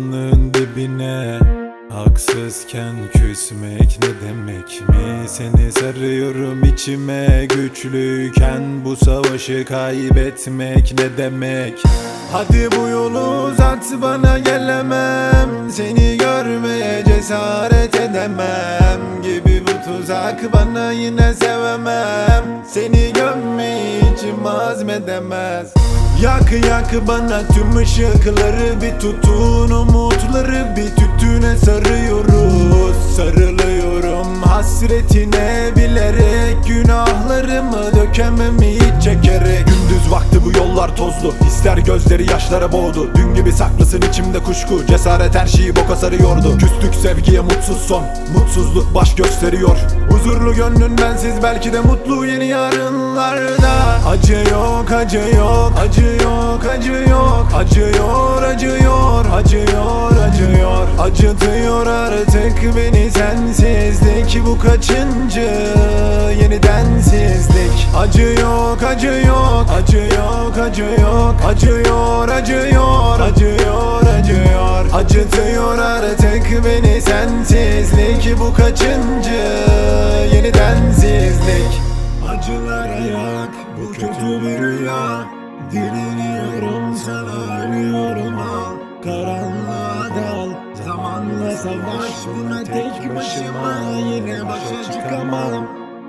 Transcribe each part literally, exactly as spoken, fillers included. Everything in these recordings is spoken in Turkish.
karanlığın dibine. Haksızken küsmek ne demek mi? Seni sarıyorum içime, güçlüyken bu savaşı kaybetmek ne demek? Hadi bu yolu uzat, bana gelemem, seni görmeye cesaret edemem. Gibi bu tuzak, bana yine sevemem, seni gömmeyi içim azmedemez. Yak yak bana tüm ışıkları, bir tutun umutları, bir tütüne sarıyoruz. Sarılıyorum hasretine, bilerek günahlarımı dökemem hiç çekerek. Gündüz vakti bu yollar tozlu, hisler gözleri yaşlara boğdu. Dün gibi saklısın içimde kuşku, cesaret her şeyi boka sarıyordu. Küstük sevgiye mutsuz son, mutsuzluk baş gösteriyor. Huzurlu gönlün bensiz belki de mutlu yeni yarınlarda. Acı yok, acı yok, acı yok, acı yok. Acıyor, acıyor, acıyor, acıyor. Acıtıyor artık beni sensizlik, bu kaçıncı yeniden sizlik. Acı yok, acı yok, acı yok, acı yok. Acıyor, acıyor, acıyor, acıyor. Acıtıyor artık beni sensizlik, bu kaçıncı yeniden sizlik. Acılara yak, bu kötü bir rüya. Direniyorum sana, ölüyorum al. Karanlığa dal, zamanla savaş. Buna tek başıma yine başa çıkamam.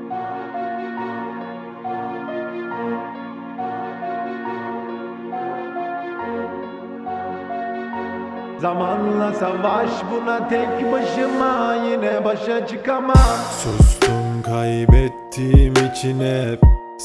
Zamanla savaş, buna tek başıma yine başa çıkamam. Sustum kaybettiğim için hep,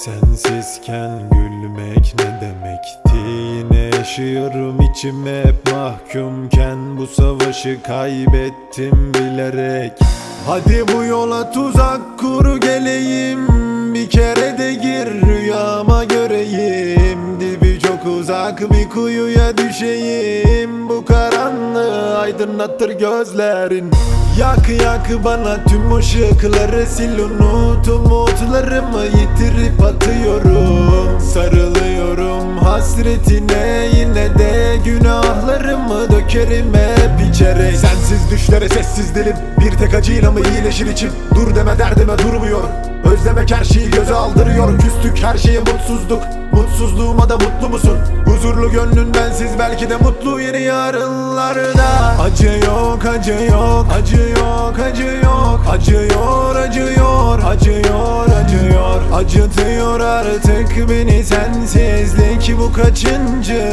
sensizken gülmek ne demekti? Yine yaşıyorum içim hep, mahkumken bu savaşı kaybettim bilerek. Hadi bu yola tuzak kur geleyim, bir kere de gir rüyama göreyim. Dibi çok uzak bir kuyuya düşeyim, bu karanlığı aydınlatır gözlerin. Yak yak bana tüm ışıkları, sil unut umutlarımı, yitirip atıyorum. Sarılıyorum hasretine, yine de günahlarımı dökerim hep içerek. Sensiz düşlere sessiz dilim, bir tek acıyla mı iyileşir içim? Dur deme derdime durmuyorum, özlemek her şeyi göze aldırıyor. Küstük her şeye mutsuzluk, mutsuzluğuma da mutlu musun? Huzurlu gönlün bensiz belki de mutlu yeni yarınlarda. Acı yok, acı yok, acı yok, acı yok. Acıyor, acıyor, acıyor, acıyor. Acıtıyor artık beni sensizlik, bu kaçıncı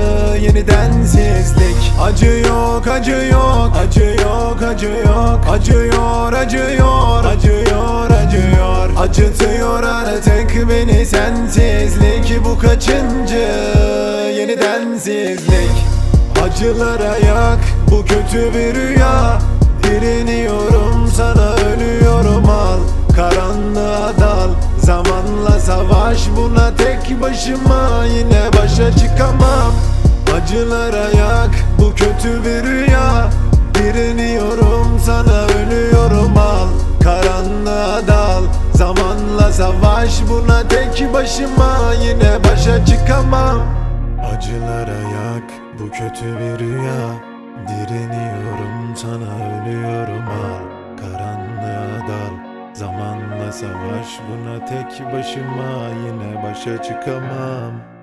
yeniden sizlik. Acı yok, acı yok, acı yok, acı yok. Acıyor, acıyor, acıyor, acıyor. Acıtıyor artık beni sensizlik, bu kaçıncı yeniden sizlik. Acılara yak, bu kötü bir rüya. Direniyorum sana, ölüyorum al. Karanlığa dal, zamanla savaş. Buna tek başıma yine başa çıkamam. Acılara yak, bu kötü bir rüya. Direniyorum sana, ölüyorum al. Karanlığa dal, zamanla savaş. Buna tek başıma yine başa çıkamam. Acılara yak, bu kötü bir rüya. Direniyorum sana, ölüyorum al. Karanlığa dal, zamanla savaş. Buna tek başıma yine başa çıkamam.